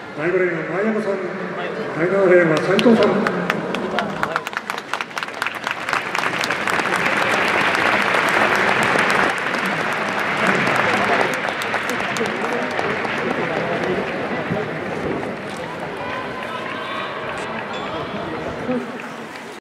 第5レーンは前山さん、第7レーンは斉藤さん。 うん。